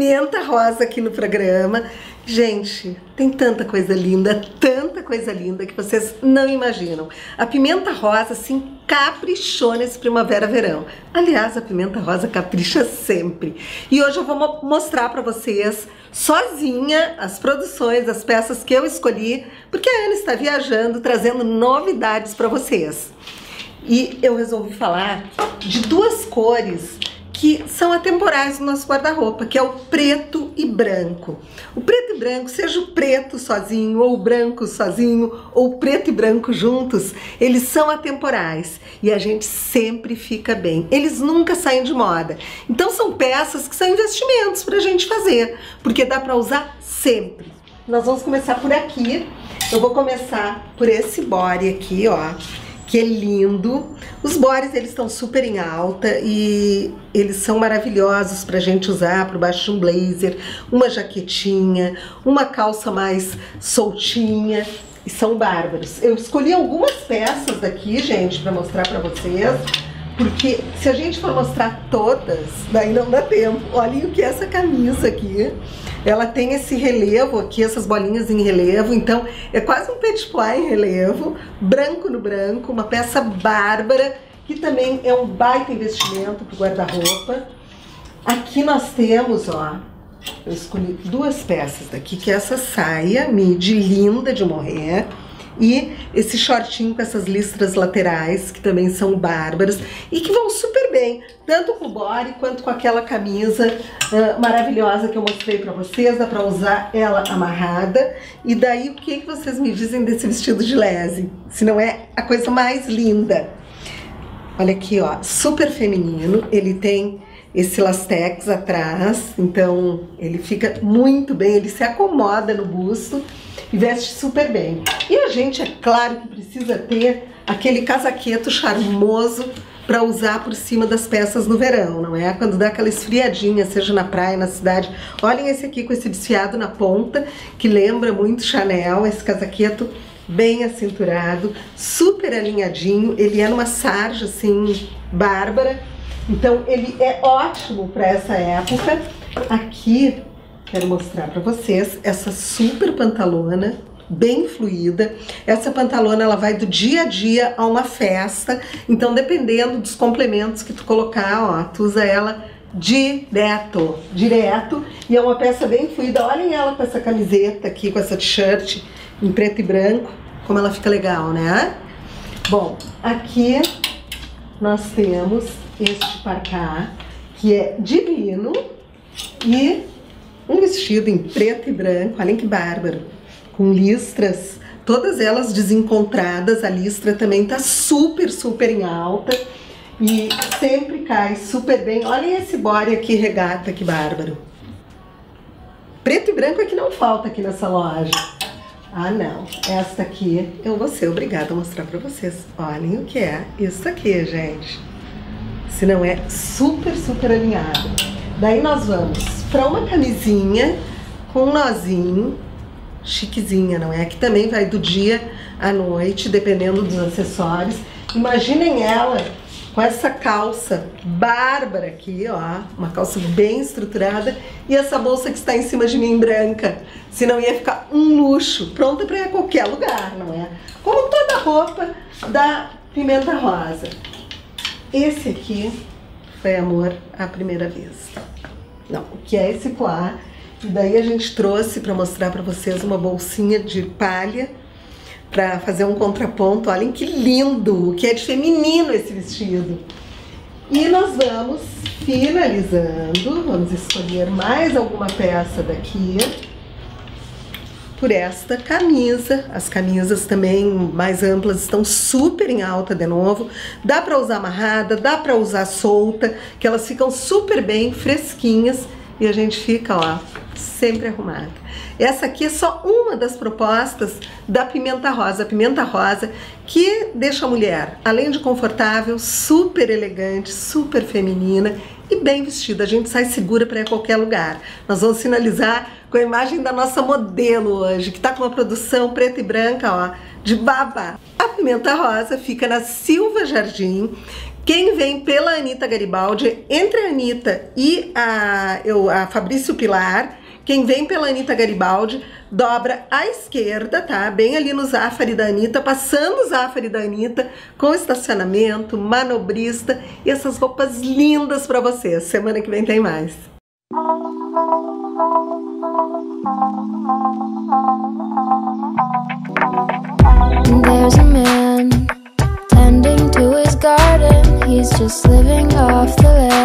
pimenta rosa aqui no programa. Gente, tem tanta coisa linda que vocês não imaginam. A pimenta rosa, assim, caprichou nesse primavera-verão. Aliás, a pimenta rosa capricha sempre. E hoje eu vou mostrar pra vocês, sozinha, as produções, as peças que eu escolhi, porque a Ana está viajando, trazendo novidades pra vocês. E eu resolvi falar de duas cores que são atemporais no nosso guarda-roupa, que é o preto e branco. O preto e branco, seja o preto sozinho, ou o branco sozinho, ou o preto e branco juntos, eles são atemporais e a gente sempre fica bem. Eles nunca saem de moda. Então são peças que são investimentos pra gente fazer, porque dá pra usar sempre. Nós vamos começar por aqui. Eu vou começar por esse body aqui, ó, que é lindo. Os bores, eles estão super em alta e eles são maravilhosos pra gente usar por baixo de um blazer, uma jaquetinha, uma calça mais soltinha, e são bárbaros. Eu escolhi algumas peças daqui, gente, pra mostrar pra vocês, porque se a gente for mostrar todas, daí não dá tempo. Olhem o que é essa camisa aqui. Ela tem esse relevo aqui, essas bolinhas em relevo, então é quase um petit pois em relevo, branco no branco, uma peça bárbara, que também é um baita investimento pro guarda-roupa. Aqui nós temos, ó, eu escolhi duas peças daqui, que é essa saia midi linda de morrer, e esse shortinho com essas listras laterais, que também são bárbaras e que vão super bem, tanto com o body quanto com aquela camisa maravilhosa que eu mostrei pra vocês. Dá pra usar ela amarrada. E daí, o que vocês me dizem desse vestido de lese? Se não é a coisa mais linda. Olha aqui, ó, super feminino. Ele tem esse lastex atrás, então ele fica muito bem, ele se acomoda no busto e veste super bem. E a gente, é claro que precisa ter aquele casaqueto charmoso para usar por cima das peças no verão, não é? Quando dá aquela esfriadinha, seja na praia, na cidade. Olhem esse aqui com esse desfiado na ponta, que lembra muito Chanel, esse casaqueto bem acinturado, super alinhadinho. Ele é numa sarja, assim, bárbara. Então ele é ótimo para essa época. Aqui quero mostrar para vocês essa super pantalona, bem fluida. Essa pantalona, ela vai do dia a dia a uma festa, então dependendo dos complementos que tu colocar, ó, tu usa ela direto, e é uma peça bem fluida. Olhem ela com essa camiseta aqui, com essa t-shirt em preto e branco, como ela fica legal, né? Bom, aqui nós temos este parcá, que é divino, e um vestido em preto e branco, olhem que bárbaro, com listras, todas elas desencontradas. A listra também tá super em alta e sempre cai super bem. Olhem esse body aqui, regata, que bárbaro. Preto e branco é que não falta aqui nessa loja. Ah, não, esta aqui eu vou ser obrigada a mostrar pra vocês. Olhem o que é isso aqui, gente. Se não é super alinhado. Daí nós vamos para uma camisinha com um nozinho, chiquezinha, não é? Que também vai do dia à noite, dependendo dos acessórios. Imaginem ela com essa calça bárbara aqui, ó, uma calça bem estruturada, e essa bolsa que está em cima de mim branca. Senão ia ficar um luxo, pronta para ir a qualquer lugar, não é? Como toda roupa da Pimenta Rosa. Esse aqui foi amor à primeira vez. Não, o que é esse poá? E daí a gente trouxe para mostrar para vocês uma bolsinha de palha para fazer um contraponto. Olhem que lindo, o que é de feminino esse vestido. E nós vamos finalizando, vamos escolher mais alguma peça daqui por esta camisa. As camisas também mais amplas estão super em alta de novo. Dá para usar amarrada, dá para usar solta, que elas ficam super bem, fresquinhas, e a gente fica, ó, sempre arrumada. Essa aqui é só uma das propostas da Pimenta Rosa. A Pimenta Rosa que deixa a mulher, além de confortável, super elegante, super feminina e bem vestida. A gente sai segura para ir a qualquer lugar. Nós vamos finalizar com a imagem da nossa modelo hoje, que tá com uma produção preta e branca, ó, de babá. A Pimenta Rosa fica na Silva Jardim, Quem vem pela Anitta Garibaldi, entre a Anitta e a Fabrício Pilar, quem vem pela Anitta Garibaldi, dobra à esquerda, tá? Bem ali no Zafari da Anitta, passando o Zafari da Anitta, com estacionamento, manobrista e essas roupas lindas para vocês. Semana que vem tem mais. There's a man tending to his garden. He's just living off the land.